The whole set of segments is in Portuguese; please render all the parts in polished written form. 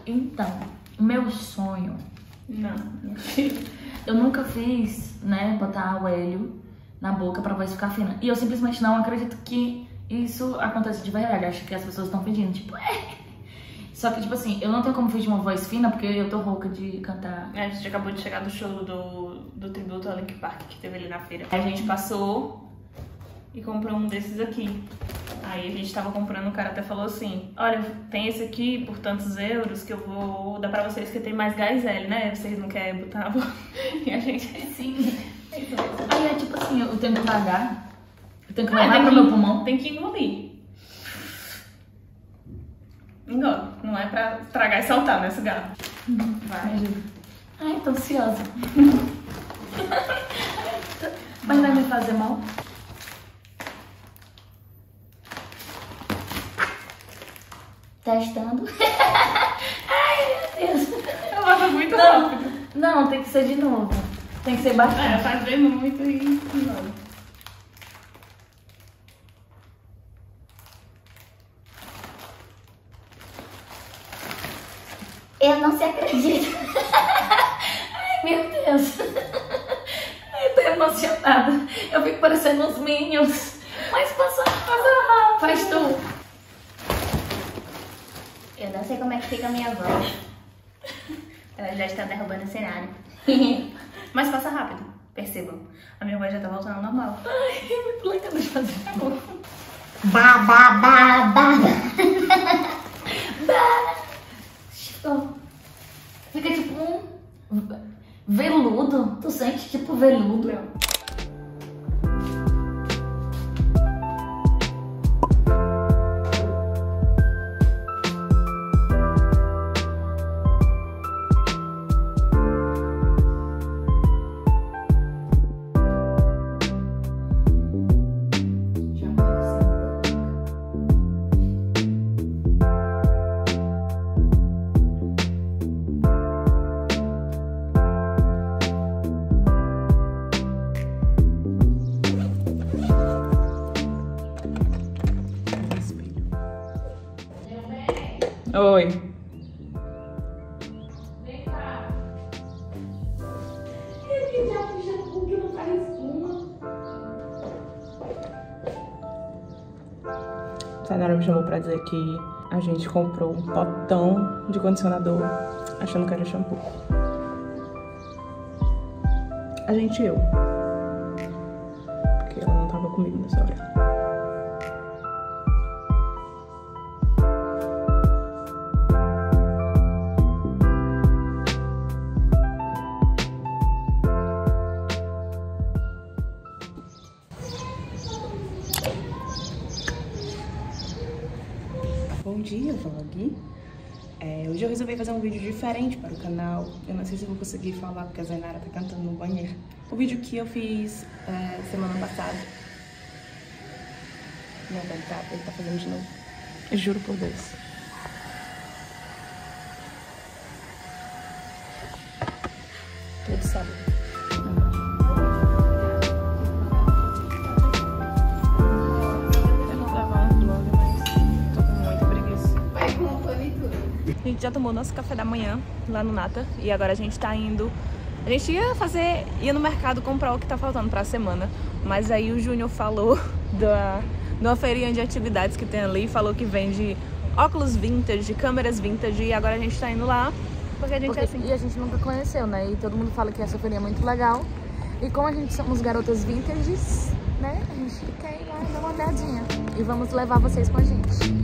Então, o meu sonho... Não. Eu nunca fiz, né, botar o hélio na boca pra voz ficar fina. E eu simplesmente não acredito que isso acontece de verdade. Acho que as pessoas estão pedindo, tipo... Só que, tipo assim, eu não tenho como fingir uma voz fina porque eu tô rouca de cantar. A gente acabou de chegar do show do tributo ao Linkin Park que teve ali na feira. Aí a gente passou e comprou um desses aqui. Aí a gente tava comprando, o cara até falou assim: olha, tem esse aqui por tantos euros que eu vou dar pra vocês que tem mais gás L, né? Vocês não querem botar na boca. E a gente... Sim. Aí é tipo assim, eu tenho que pagar. Eu tenho que levar pro meu pulmão. Tem que engolir. Engole. Não é pra tragar e saltar, né, cigarro? Vai. Ai, tô ansiosa. Mas vai me fazer mal? Testando. Ai, meu Deus. Eu gosto muito rápido. Não, tem que ser de novo. Tem que ser bastante. Fazendo muito e engole. Eu não se acredito. Ai, meu Deus. Eu tô emocionada. Eu fico parecendo uns Minions. Mas passa rápido. Faz tu. Eu não sei como é que fica a minha voz. Ela já está derrubando o cenário. Mas passa rápido, percebam. A minha voz já tá voltando ao normal. Ai, é muito legal de fazer. Ba, ba, ba, ba. Fica tipo um veludo. Tu sente tipo veludo? Oi. Vem cá. Ele já shampoo que não faz espuma. Tainara me chamou pra dizer que a gente comprou um potão de condicionador achando que era shampoo. A gente e eu. Porque ela não tava comigo nessa hora. Bom dia, vlog. Hoje eu resolvi fazer um vídeo diferente para o canal. Eu não sei se eu vou conseguir falar porque a Zainara tá cantando no banheiro. O vídeo que eu fiz semana passada. Não, ele tá fazendo de novo. Eu juro por Deus. Todo sábado. A gente já tomou nosso café da manhã lá no Nata e agora a gente tá indo... A gente ia no mercado comprar o que tá faltando pra semana, mas aí o Júnior falou de uma feirinha de atividades que tem ali, falou que vende óculos vintage, câmeras vintage, e agora a gente tá indo lá porque a gente é assim. E a gente nunca conheceu, né? E todo mundo fala que essa feirinha é muito legal. E como a gente somos garotas vintages, né? A gente quer ir lá e dar uma olhadinha. E vamos levar vocês com a gente.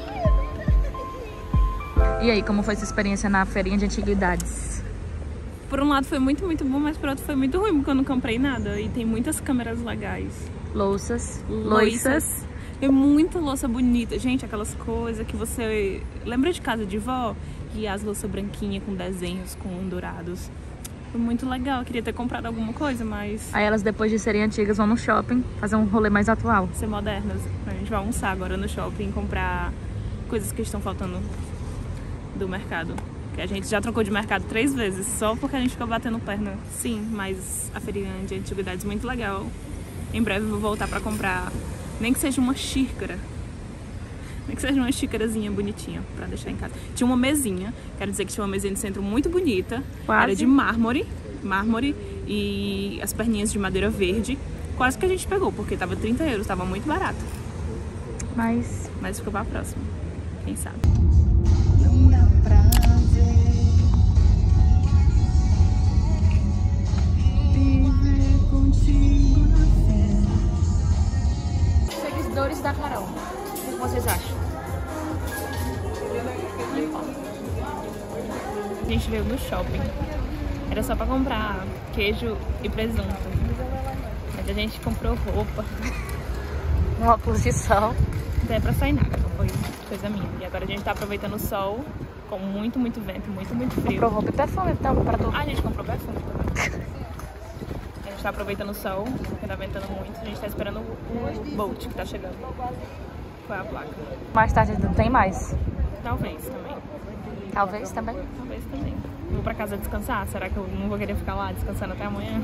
E aí, como foi essa experiência na feirinha de antiguidades? Por um lado foi muito bom, mas por outro foi muito ruim, porque eu não comprei nada. E tem muitas câmeras legais. Loiças. E muita louça bonita. Gente, aquelas coisas que você... Lembra de casa de vó? E as louças branquinhas com desenhos, com dourados. Foi muito legal. Eu queria ter comprado alguma coisa, mas... Aí elas, depois de serem antigas, vão no shopping fazer um rolê mais atual. Ser modernas. A gente vai almoçar agora no shopping, comprar coisas que estão faltando do mercado. Que a gente já trocou de mercado 3 vezes, só porque a gente ficou batendo perna. Sim, mas a feirinha de antiguidades é muito legal. Em breve eu vou voltar pra comprar, nem que seja uma xícara. Nem que seja uma xícarazinha bonitinha pra deixar em casa. Tinha uma mesinha, quero dizer que tinha uma mesinha de centro muito bonita. Quase. Era de mármore, e as perninhas de madeira verde. Quase que a gente pegou, porque tava 30 euros, tava muito barato. Mas ficou pra próxima, quem sabe. Seguidores da Carol, o que vocês acham? A gente veio no shopping. Era só pra comprar queijo e presunto. Mas a gente comprou roupa. Uma posição. Até pra sair nada, não foi coisa minha. E agora a gente tá aproveitando o sol, com muito vento, muito frio. Comprou roupa e perfume, então, pra tu. Ah, a gente comprou perfume também. A gente tá aproveitando o sol, porque tá ventando muito. A gente tá esperando o Bolt que tá chegando. Qual é a placa? Mais tarde tem mais? Talvez também. Talvez também. Talvez também. Vou pra casa descansar? Será que eu não vou querer ficar lá descansando até amanhã?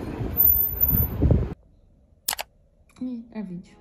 É vídeo.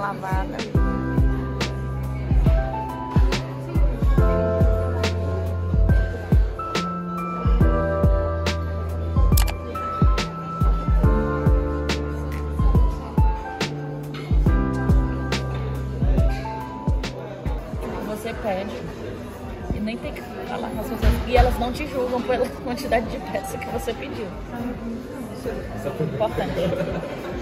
lavada. Você pede e nem tem que falar com as pessoas. E elas não te julgam pela quantidade de peça que você pediu. Isso é importante.